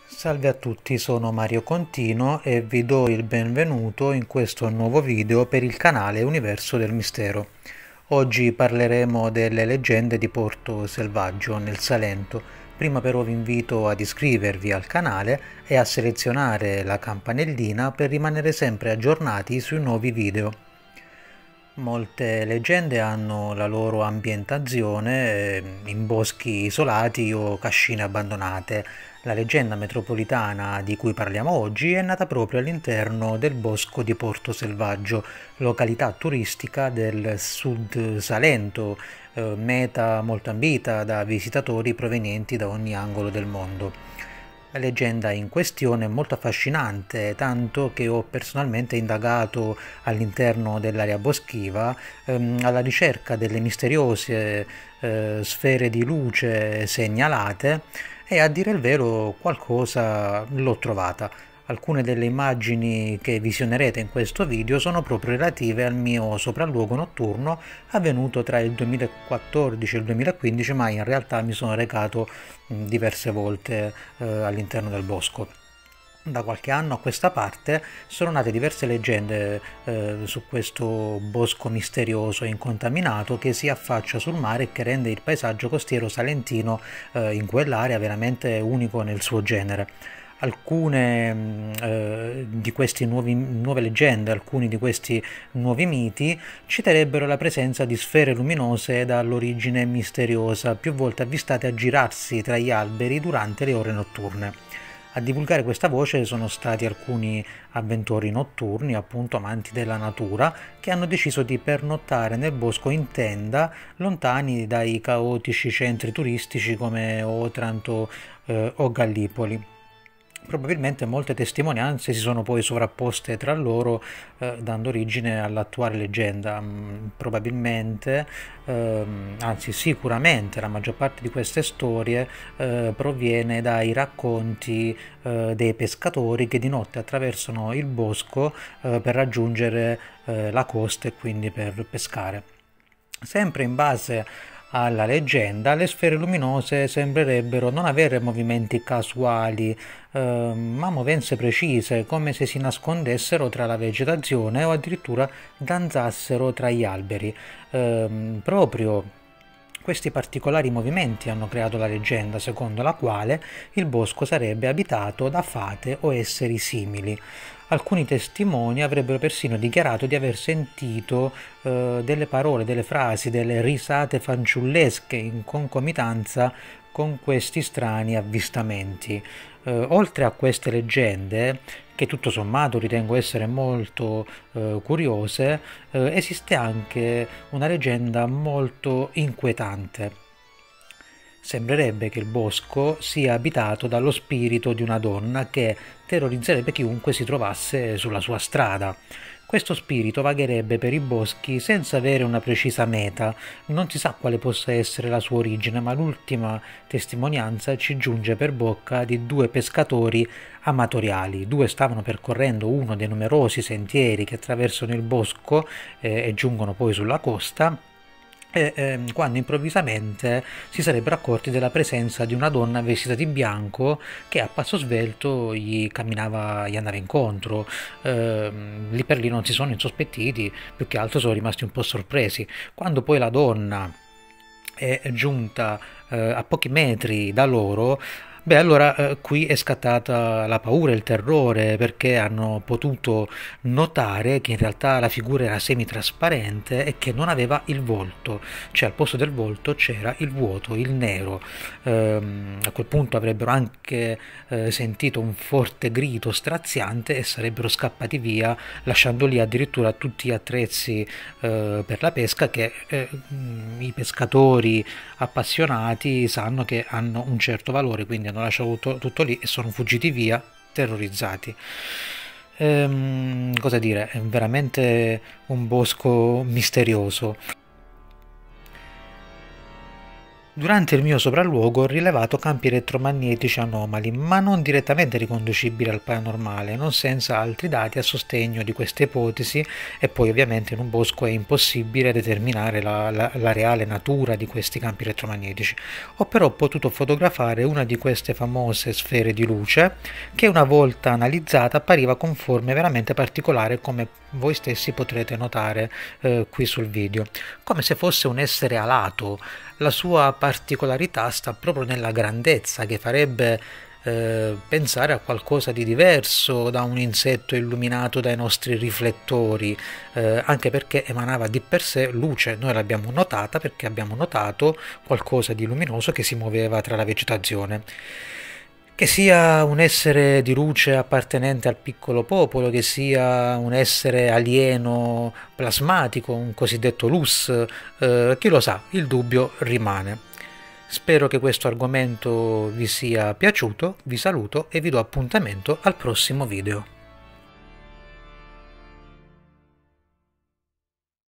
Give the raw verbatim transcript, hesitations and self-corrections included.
Salve a tutti, sono Mario Contino e vi do il benvenuto in questo nuovo video per il canale Universo del Mistero. Oggi parleremo delle leggende di Porto Selvaggio nel Salento. Prima però vi invito ad iscrivervi al canale e a selezionare la campanellina per rimanere sempre aggiornati sui nuovi video. Molte leggende hanno la loro ambientazione eh, in boschi isolati o cascine abbandonate. La leggenda metropolitana di cui parliamo oggi è nata proprio all'interno del bosco di Porto Selvaggio, località turistica del Sud Salento, eh, meta molto ambita da visitatori provenienti da ogni angolo del mondo. La leggenda in questione è molto affascinante, tanto che ho personalmente indagato all'interno dell'area boschiva ehm, alla ricerca delle misteriose eh, sfere di luce segnalate e a dire il vero qualcosa l'ho trovata. Alcune delle immagini che visionerete in questo video sono proprio relative al mio sopralluogo notturno avvenuto tra il duemilaquattordici e il duemilaquindici, ma in realtà mi sono recato mh, diverse volte eh, all'interno del bosco. Da qualche anno a questa parte sono nate diverse leggende eh, su questo bosco misterioso e incontaminato che si affaccia sul mare e che rende il paesaggio costiero salentino eh, in quell'area veramente unico nel suo genere. Alcune eh, di queste nuove leggende, alcuni di questi nuovi miti citerebbero la presenza di sfere luminose dall'origine misteriosa, più volte avvistate a girarsi tra gli alberi durante le ore notturne. A divulgare questa voce sono stati alcuni avventori notturni, appunto amanti della natura, che hanno deciso di pernottare nel bosco in tenda, lontani dai caotici centri turistici come Otranto eh, o Gallipoli. Probabilmente molte testimonianze si sono poi sovrapposte tra loro, eh, dando origine all'attuale leggenda. Mm, probabilmente, ehm, anzi sicuramente, la maggior parte di queste storie eh, proviene dai racconti eh, dei pescatori che di notte attraversano il bosco eh, per raggiungere eh, la costa e quindi per pescare. Sempre in base alla leggenda, le sfere luminose sembrerebbero non avere movimenti casuali, eh, ma movenze precise, come se si nascondessero tra la vegetazione o addirittura danzassero tra gli alberi. Eh, proprio questi particolari movimenti hanno creato la leggenda secondo la quale il bosco sarebbe abitato da fate o esseri simili. Alcuni testimoni avrebbero persino dichiarato di aver sentito eh, delle parole, delle frasi, delle risate fanciullesche in concomitanza con questi strani avvistamenti. Eh, oltre a queste leggende, che tutto sommato ritengo essere molto eh, curiose, eh, esiste anche una leggenda molto inquietante. Sembrerebbe che il bosco sia abitato dallo spirito di una donna che terrorizzerebbe chiunque si trovasse sulla sua strada. Questo spirito vagherebbe per i boschi senza avere una precisa meta, non si sa quale possa essere la sua origine, ma l'ultima testimonianza ci giunge per bocca di due pescatori amatoriali. Due stavano percorrendo uno dei numerosi sentieri che attraversano il bosco eh, e giungono poi sulla costa, e eh, quando improvvisamente si sarebbero accorti della presenza di una donna vestita di bianco che a passo svelto gli camminava, gli andava incontro. Eh, lì per lì non si sono insospettiti, più che altro sono rimasti un po' sorpresi. Quando poi la donna è giunta eh, a pochi metri da loro, beh, allora eh, qui è scattata la paura, il terrore, perché hanno potuto notare che in realtà la figura era semitrasparente e che non aveva il volto, cioè al posto del volto c'era il vuoto, il nero. Ehm, a quel punto avrebbero anche eh, sentito un forte grido straziante e sarebbero scappati via, lasciando lì addirittura tutti gli attrezzi eh, per la pesca che eh, i pescatori appassionati sanno che hanno un certo valore, quindi hanno lasciato tutto, tutto lì e sono fuggiti via terrorizzati. Ehm, cosa dire, è veramente un bosco misterioso. Durante il mio sopralluogo ho rilevato campi elettromagnetici anomali, ma non direttamente riconducibili al paranormale, non senza altri dati a sostegno di queste ipotesi, e poi ovviamente in un bosco è impossibile determinare la, la, la reale natura di questi campi elettromagnetici. Ho però potuto fotografare una di queste famose sfere di luce che una volta analizzata appariva con forme veramente particolari, come voi stessi potrete notare eh, qui sul video, come se fosse un essere alato. La sua particolarità sta proprio nella grandezza, che farebbe eh, pensare a qualcosa di diverso da un insetto illuminato dai nostri riflettori, eh, anche perché emanava di per sé luce. Noi l'abbiamo notata perché abbiamo notato qualcosa di luminoso che si muoveva tra la vegetazione. Che sia un essere di luce appartenente al piccolo popolo, che sia un essere alieno plasmatico, un cosiddetto lus, eh, chi lo sa, il dubbio rimane. Spero che questo argomento vi sia piaciuto, vi saluto e vi do appuntamento al prossimo video.